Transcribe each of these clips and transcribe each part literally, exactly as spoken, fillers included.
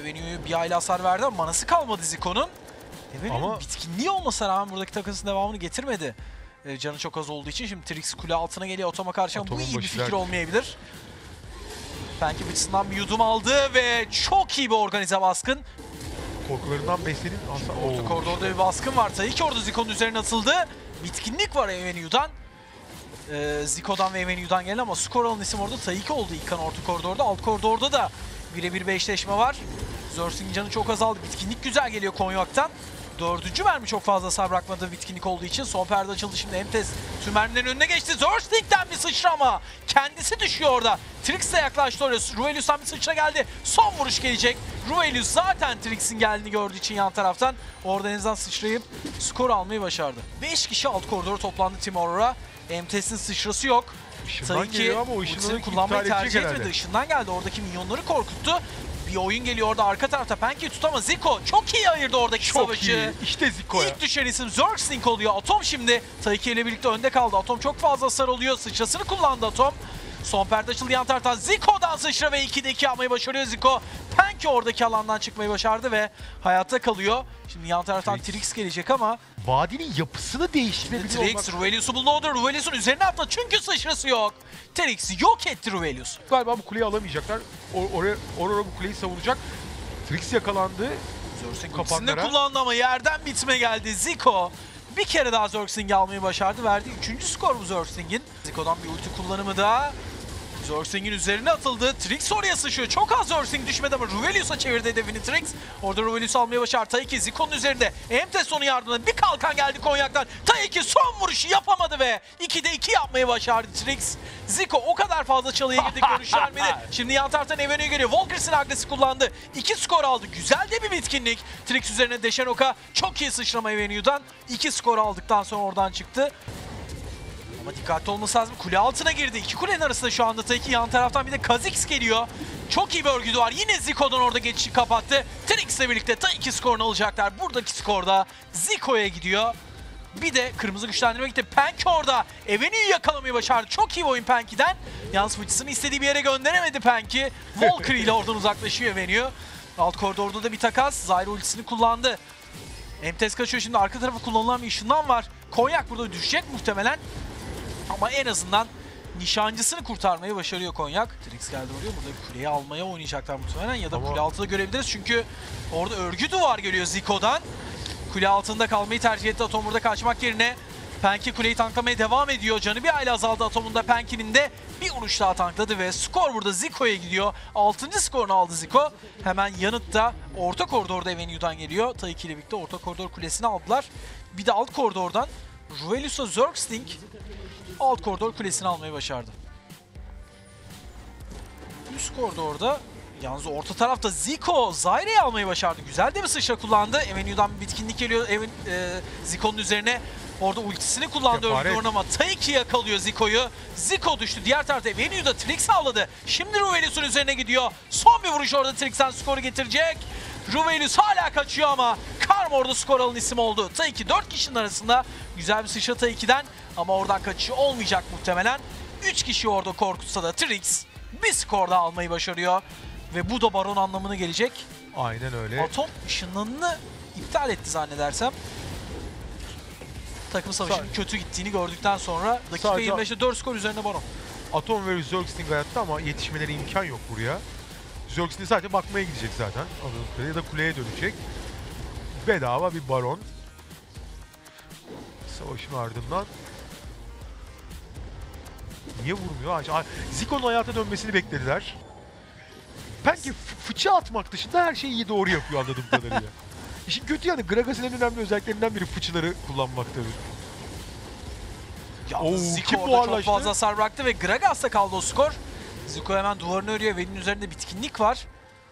Evenue'yu bir aile hasar verdi ama manası kalmadı Zico'nun. Evenue'nin Ama... bitkinliği olmasına rağmen buradaki takasın devamını getirmedi. E, canı çok az olduğu için şimdi Trix kule altına geliyor Atom'a karşı ama bu iyi bir fikir derdi. olmayabilir. Penki bıçısından bir yudum aldı ve çok iyi bir organize baskın. Korkularından beslenip... Orta koridorda bir baskın var. Tabii ki orada Zico'nun üzerine atıldı. Bitkinlik var Evenue'dan. Ee, Zico'dan ve Evenue'dan gelen ama skor alan isim orada Taiki oldu ilk kan orta koridorda. Alt koridorda da birebir bir eşleşme var. Zergsting'in canı çok azaldı. Bitkinlik güzel geliyor Konyak'tan. Dördüncü mermi çok fazla hasar bırakmadı bitkinlik olduğu için. Son perde açıldı şimdi Emtes tüm mermilerin önüne geçti. Zersting'den bir sıçrama. Kendisi düşüyor orada. Trix de yaklaştı oraya. Ruvelius'tan bir sıçra geldi. Son vuruş gelecek. Ruvelius zaten Trix'in geldiğini gördüğü için yan taraftan orada en azından sıçrayıp skor almayı başardı. beş kişi alt koridora toplandı Team Aurora. Emtes'in sıçrası yok. Tabii ki ultisini kullanmayı tercih etmedi. Işından geldi. Oradaki minyonları korkuttu. Bir oyun geliyor orada arka tarafta. Penki tut ama Zico çok iyi ayırdı oradaki çok savaşı. Iyi. İşte Zico'ya. İlk düşen isim Zergsting oluyor. Atom şimdi Taiki ile birlikte önde kaldı. Atom çok fazla hasar oluyor. Sıçrasını kullandı Atom. Son perde açıldı yan taraftan. Zico'dan sıçra ve ikide iki yapmayı başarıyor Zico. Penki oradaki alandan çıkmayı başardı ve hayatta kalıyor. Şimdi yan taraftan Trix, Trix gelecek ama vadinin yapısını değiştirebiliyor. Trix Ruvelius'u buldu orada. Ruvelius'un üzerine atladı çünkü sıçrası yok. Trix yok etti Ruvelius. Galiba bu kuleyi alamayacaklar. Or oraya Aurora bu kuleyi savunacak. Trix yakalandı. Zergsting ultisini kullandı ama yerden bitme geldi. Zico bir kere daha Zergsting'i almayı başardı. Verdiği üçüncü skor bu Zergsting'in. Zico'dan bir ulti kullanımı da. Zergsting'in üzerine atıldı. Trix oraya sıçıyor. Çok az Zergsting düşmedi ama Ruvelius'a çevirdi hedefini Trix. Orada Ruvelius almayı başardı. Taiki Zico'nun üzerinde. Emtes onun yardımına bir kalkan geldi Konyak'tan. Taiki son vuruşu yapamadı ve ikide iki yapmayı başardı Trix. Zico o kadar fazla çalıya girdi görüş vermedi. Şimdi yan taraftan Evenue'ye geliyor. Volkers'ın agresi kullandı. İki skor aldı. Güzel de bir bitkinlik. Trix üzerine Deşenoka çok iyi sıçrama Evenue'dan. İki skor aldıktan sonra oradan çıktı. Ama dikkatli olması lazım. Kule altına girdi. İki kulenin arasında şu anda Taiki. Yan taraftan bir de Kha'Zix geliyor. Çok iyi bir örgüdü var. Yine Zico'dan orada geçişi kapattı. Trix'le birlikte Taiki skorunu alacaklar. Buradaki skorda Zico'ya gidiyor. Bir de kırmızı güçlendirme gitti. Penki orada. Evenue'yu yakalamayı başardı. Çok iyi bir oyun Penki'den. Yalnız fıçısını istediği bir yere gönderemedi Penki. Valkyrie ile oradan uzaklaşıyor Evenue. Alt koridorda da bir takas. Zyra ultisini kullandı. Emtes kaçıyor şimdi. Arka tarafı kullanılan bir ışından var. Konyak burada düşecek muhtemelen. Ama en azından nişancısını kurtarmayı başarıyor Konyak. Trix geldi oraya. Burada kuleyi almaya oynayacaklar muhtemelen. Ya da ama kule altında görebiliriz. Çünkü orada örgü duvar geliyor Zico'dan. Kule altında kalmayı tercih etti Atom burada kaçmak yerine. Penki kuleyi tanklamaya devam ediyor. Canı bir aile azaldı Atom'un da. Penki'nin de bir vuruş daha tankladı ve skor burada Zico'ya gidiyor. altıncı skorunu aldı Zico. Hemen yanıtta orta koridorda Evenue'dan geliyor. Taiki ile birlikte orta koridor kulesini aldılar. Bir de alt koridordan Ruvelius'a Zergsting alt koridor kulesini almayı başardı. Üst koridorda yalnız orta tarafta Zico Zyra'yı almayı başardı. Güzel de bir sıçra kullandı. Evenue'dan bir bitkinlik geliyor Even, e, Zico'nun üzerine. Orada ultisini kullandı öldürüyor ama Taiki yakalıyor Zico'yu. Zico düştü. Diğer tarafta Evenue'da Trix avladı. Şimdi Ruvelius'un üzerine gidiyor. Son bir vuruş orada Trix'ten skoru getirecek. Ruvelius hala kaçıyor ama Karma orada skor alan isim oldu. Taiki dört kişinin arasında güzel bir sıçra Taiki'den ama oradan kaçışı olmayacak muhtemelen. üç kişi orada korkutsa da Trix bir skor daha almayı başarıyor. Ve bu da Baron anlamına gelecek. Aynen öyle. Atom ışınlanını iptal etti zannedersem. Takım savaşının Sadece. kötü gittiğini gördükten sonra dakika Sadece. yirmi beşte dört skor üzerinde Baron. Atom ve Zergsting hayatta ama yetişmeleri imkan yok buraya. Zergsting sadece bakmaya gidecek zaten. Ya da kuleye dönecek. Bedava bir Baron. Savaşın ardından. Niye vurmuyor? Zico'nun hayata dönmesini beklediler. Penki fıçı atmak dışında her şeyi iyi doğru yapıyor anladığım kadarıyla. İşin kötü yani Gragas'ın en önemli özelliklerinden biri fıçıları kullanmaktadır. Yalnız Zico orada çok fazla hasar bıraktı ve Gragas'ta kaldı o skor. Zico hemen duvarını örüyor. Veli'nin üzerinde bitkinlik var.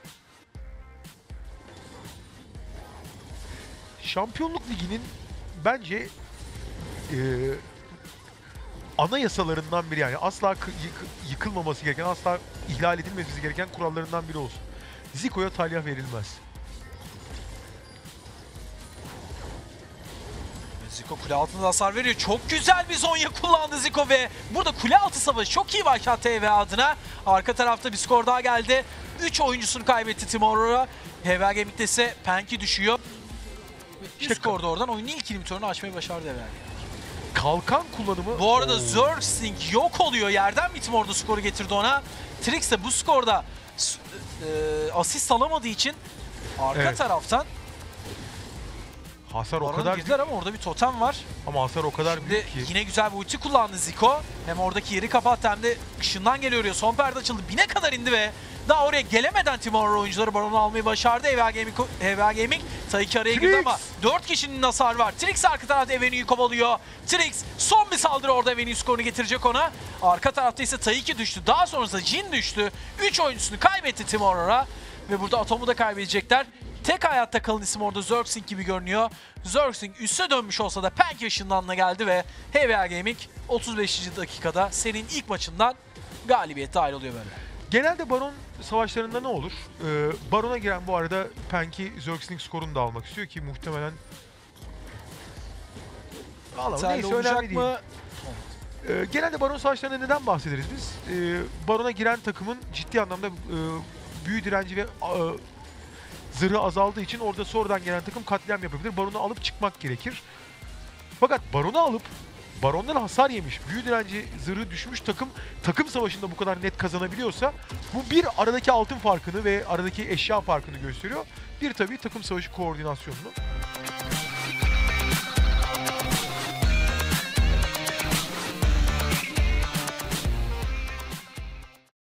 Şampiyonluk Ligi'nin bence e, anayasalarından biri yani asla yıkılmaması gereken, asla ihlal edilmemesi gereken kurallarından biri olsun. Zico'ya talyah verilmez. Zico kule altında hasar veriyor. Çok güzel bir zonya kullandı Zico ve burada kule altı savaşı çok iyi başlattı T V adına. Arka tarafta bir skor daha geldi. üç oyuncusunu kaybetti Team Aurora. H V A Gaming'de ise Penki düşüyor. İşte İşte skorda oradan oyunun ilk inhibitörünü açmayı başardı H V A Gaming. Kalkan kullanımı... Bu arada Oo. Zergsting yok oluyor. Yerden bir Team orada skoru getirdi ona. Trix de bu skorda e, asist alamadığı için arka Evet. taraftan Hasar o Baron'a kadar girdiler ama orada bir totem var. ama hasar o kadar Şimdi büyük ki. yine güzel bir ulti kullandı Zico. Hem oradaki yeri kapattı hem de ışından geliyor oraya. Son perde açıldı. Bine kadar indi ve daha oraya gelemeden Team Aurora oyuncuları Baron'u almayı başardı. H V A Gaming, H V A Gaming Taiki araya girdi Trix! ama dört kişinin hasar var. Trix arka tarafta Avenue'yu kovalıyor. Trix son bir saldırı orada Avenue skorunu getirecek ona. Arka tarafta ise Taiki düştü. Daha sonrasında Jin düştü. üç oyuncusunu kaybetti Team Aurora. Ve burada Atom'u da kaybedecekler. Tek hayatta kalan isim orada Zergsting gibi görünüyor. Zergsting üste dönmüş olsa da Penki ışınlanına geldi ve H V A Gaming otuz beşinci dakikada serinin ilk maçından galibiyette ayrılıyor böyle. Genelde Baron savaşlarında ne olur? Ee, Baron'a giren bu arada Penki Zergsting skorunu da almak istiyor ki muhtemelen... Vallahi Yeterli neyse olacak önemli değil. mı? Ee, genelde Baron savaşlarında neden bahsederiz biz? Ee, Baron'a giren takımın ciddi anlamda e, büyü direnci ve e, zırhı azaldığı için orada sonradan gelen takım katliam yapabilir. Baron'u alıp çıkmak gerekir. Fakat Baron'u alıp Baron'dan hasar yemiş, büyü direnci zırhı düşmüş takım takım savaşında bu kadar net kazanabiliyorsa bu bir aradaki altın farkını ve aradaki eşya farkını gösteriyor. Bir tabii takım savaşı koordinasyonunu.